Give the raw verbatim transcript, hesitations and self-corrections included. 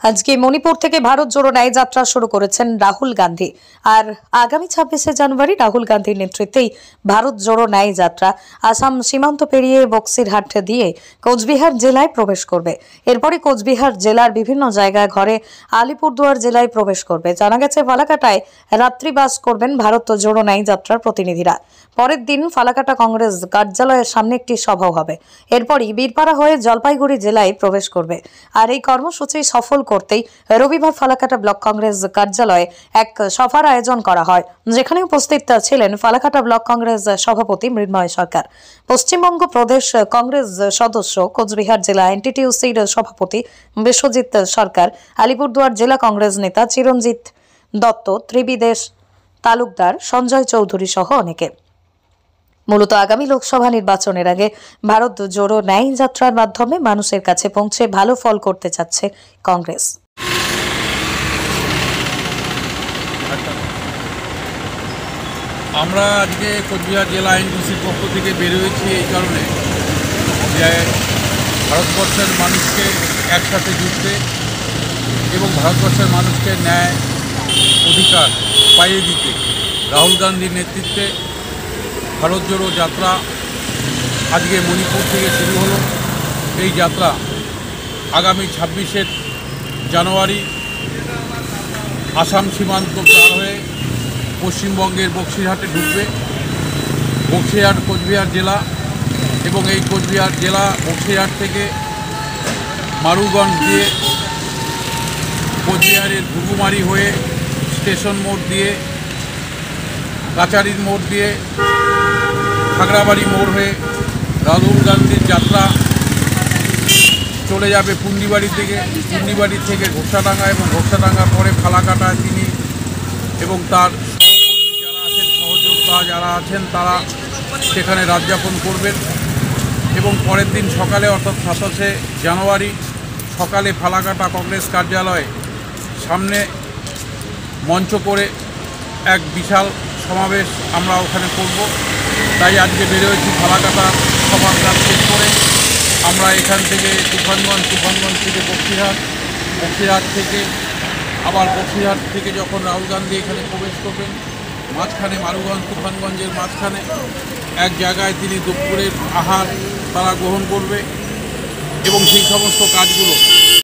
আজকে মণিপুর থেকে ভারত জোড়ো ন্যায় যাত্রা শুরু করেছেন রাহুল গান্ধী। আর আগামী ছাব্বিশে জানুয়ারি রাহুল গান্ধীর নেতৃত্বেই ভারত জোড়ো ন্যায় যাত্রা আসাম সীমান্ত পেরিয়ে বক্সিরহাট দিয়ে কোচবিহার জেলায় প্রবেশ করবে। এরপরে কোচবিহার জেলার বিভিন্ন জায়গায় ঘরে আলিপুরদুয়ার জেলায় প্রবেশ করবে। জানা গেছে ফালাকাটায় রাত্রিবাস করবেন ভারত জোড়ো ন্যায় যাত্রার প্রতিনিধিরা। পরের দিন ফালাকাটা কংগ্রেস কার্যালয়ের সামনে একটি সভা হবে। এরপরই বীরপাড়া হয়ে জলপাইগুড়ি জেলায় প্রবেশ করবে। আর এই কর্মসূচি সফল করতেই রবিবার ফালাকাটা ব্লক কংগ্রেস কার্যালয়ে এক সভার আয়োজন করা হয়, যেখানে উপস্থিত ছিলেন ফালাকাটা ব্লক কংগ্রেস সভাপতি মৃন্ময় সরকার, পশ্চিমবঙ্গ প্রদেশ কংগ্রেস সদস্য, কোচবিহার জেলা এনটিটিউসির সভাপতি বিশ্বজিৎ সরকার, আলিপুরদুয়ার জেলা কংগ্রেস নেতা চিরঞ্জিত দত্ত, ত্রিবিদেশ তালুকদার, সঞ্জয় চৌধুরী সহ অনেকে। মূলত আগামী লোকসভা নির্বাচনের আগে ভারত জোড়ো ন্যায় যাত্রার মাধ্যমে মানুষের কাছে পৌঁছে ভালো ফল করতে চাচ্ছে কংগ্রেস। আমরা আজকে কোচবিহার জেলা আইনজীবীর পক্ষ থেকে বের হয়েছি এই কারণে যে ভারতবর্ষের মানুষকে একসাথে জুড়তে এবং ভারতবর্ষের মানুষকে ন্যায় অধিকার পাইয়ে দিতে রাহুল গান্ধীর নেতৃত্বে ভারত জোড়ো যাত্রা আজকে মণিপুর থেকে শুরু হলো। এই যাত্রা আগামী ছাব্বিশে জানুয়ারি আসাম সীমান্ত পার হয়ে পশ্চিমবঙ্গের বক্সিরহাটে ঢুকবে। বক্সিরহাট কোচবিহার জেলা এবং এই কোচবিহার জেলা বক্সিরহাট থেকে মারুগঞ্জ দিয়ে কোচবিহারের ঘুঘুমারি হয়ে স্টেশন মোড় দিয়ে কাচারির মোড় দিয়ে খাগড়াবাড়ি মোড় হয়ে রাহুল গান্ধীর যাত্রা চলে যাবে পুন্ডিবাড়ি থেকে, পুন্ডিবাড়ি থেকে ঘোষাডাঙ্গা এবং ঘোষাডাঙ্গার পরে ফালাকাটায় তিনি এবং তার সহকর্মী যারা আছেন, সহযোদ্ধা যারা আছেন, তারা সেখানে রাত যাপন করবেন এবং পরের দিন সকালে অর্থাৎ সাতাশে জানুয়ারি সকালে ফালাকাটা কংগ্রেস কার্যালয়ে সামনে মঞ্চ করে এক বিশাল সমাবেশ আমরা ওখানে করব। তাই আজকে বেরোয়েছি ফালাকাটা সমাবেশ শেষ করে আমরা এখান থেকে তুফানগঞ্জ, তুফানগঞ্জ থেকে বক্সিরহাট, বক্সিরহাট থেকে আবার বক্সিরহাট থেকে যখন রাহুল গান্ধী এখানে প্রবেশ করবেন, মাঝখানে মারুগঞ্জ তুফানগঞ্জের মাঝখানে এক জায়গায় তিনি দুপুরের আহার তারা গ্রহণ করবে এবং সেই সমস্ত কাজগুলো